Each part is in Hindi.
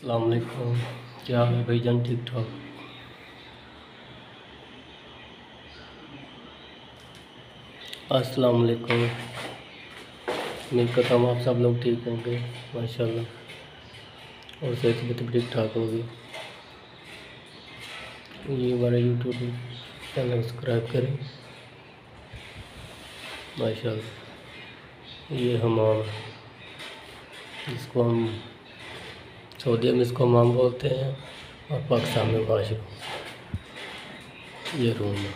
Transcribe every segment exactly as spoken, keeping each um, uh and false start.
अस्सलाम वालेकुम। क्या हाल है भाईजान? ठीक ठाक? अस्सलाम वालेकुम। उम्मीद करता हूँ आप सब लोग ठीक होंगे माशाल्लाह, और सेहत भी तो ठीक ठाक होगी। ये हमारा यूट्यूब चैनल सब्सक्राइब करें माशाल्लाह। ये हमाम, इसको हम सऊदी में इसको हमाम बोलते हैं और पाकिस्तान में वाशरूम। ये रूम है,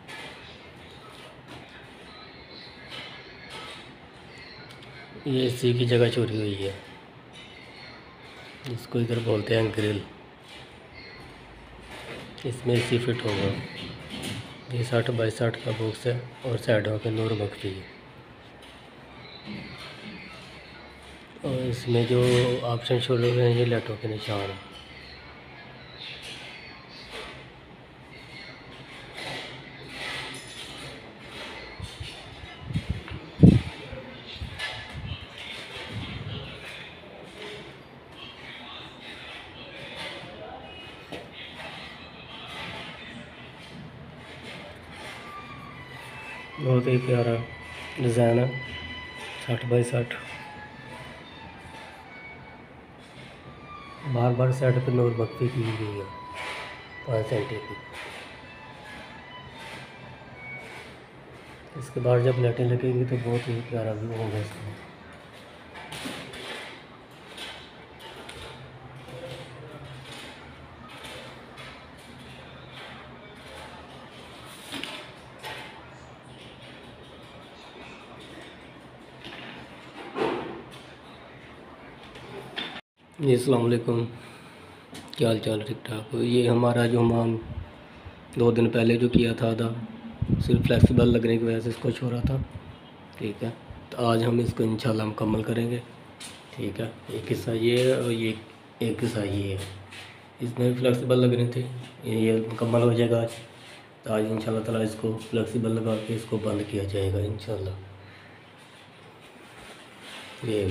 ये एसी की जगह चोरी हुई है, इसको इधर बोलते हैं ग्रिल। इसमें एसी फिट होगा। ये साठ बाई साठ का बॉक्स है और साइडों पे नूर मखफी है। और इसमें जो ऑप्शन शुरू हुए हैं ये लाइटों के निशान हैं। बहुत ही प्यारा डिज़ाइन है, साठ बाई साठ। बार बार साइड पे नूर मखफी की गई है पाँच सेंटी की। इसके बाद जब लाइटें लगेंगी तो बहुत ही प्यारा व्यू होगा इसका। जी अस्सलाम वालेकुम। क्या हाल चाल? ठीक ठाक? ये हमारा जो हमाम दो दिन पहले जो किया था था सिर्फ फ्लेक्सिबल लगने की वजह से इसको छोड़ा था। ठीक है, तो आज हम इसको इंशाल्लाह मुकम्मल करेंगे। ठीक है, एक हिस्सा ये है और ये एक हिस्सा ये है। इसमें फ्लेक्सिबल लगने थे, ये मुकम्मल हो जाएगा आज। तो आज इंशाल्लाह ताला इसको फ्लेक्सिबल लगा के इसको बंद किया जाएगा इंशाल्लाह। ये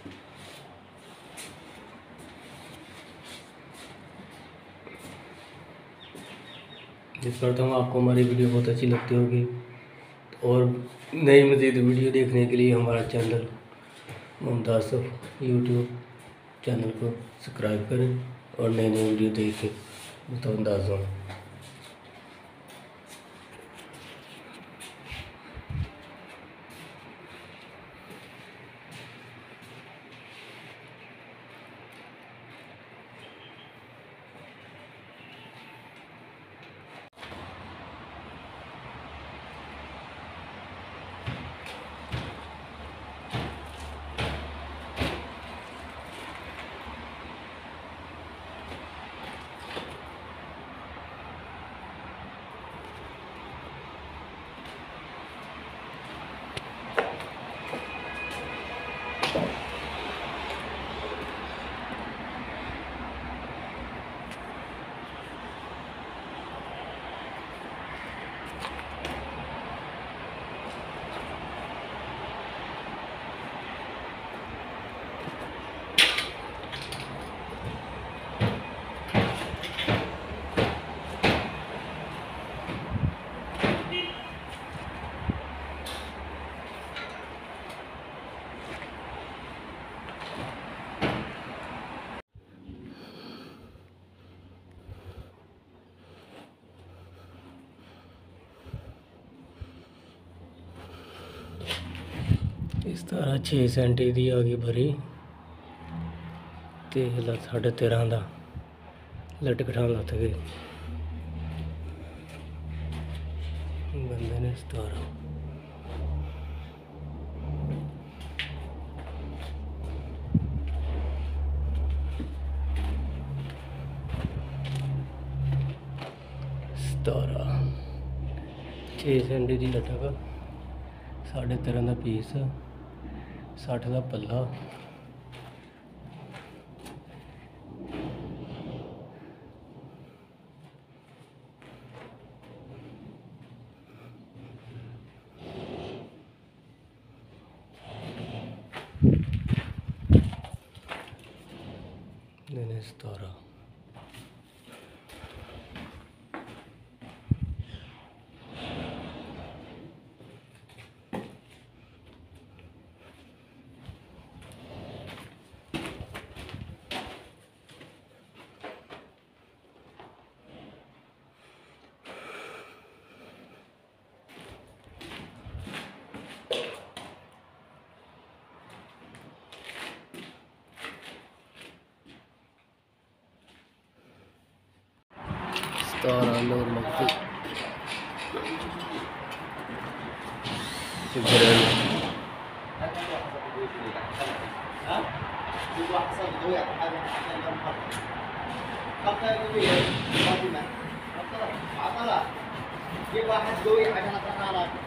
जिस करता हूँ आपको हमारी वीडियो बहुत अच्छी लगती होगी, और नई मज़ीद वीडियो देखने के लिए हमारा चैनल मुमताज़ यूट्यूब चैनल को सब्सक्राइब करें और नई नई वीडियो देख के मुतअंदाज़ हों। इस तरह छे सेंटी दी आ गई भरी, ते साढ़े तेरह का लटकठा लथ गए बंदे ने सतारा। सतारा छे सेंटी की लटक, साढ़े तेरह का पीस, सठ का पल्ला। सतारा। सतारा नॉर्मल واحد قوي عشان اطلع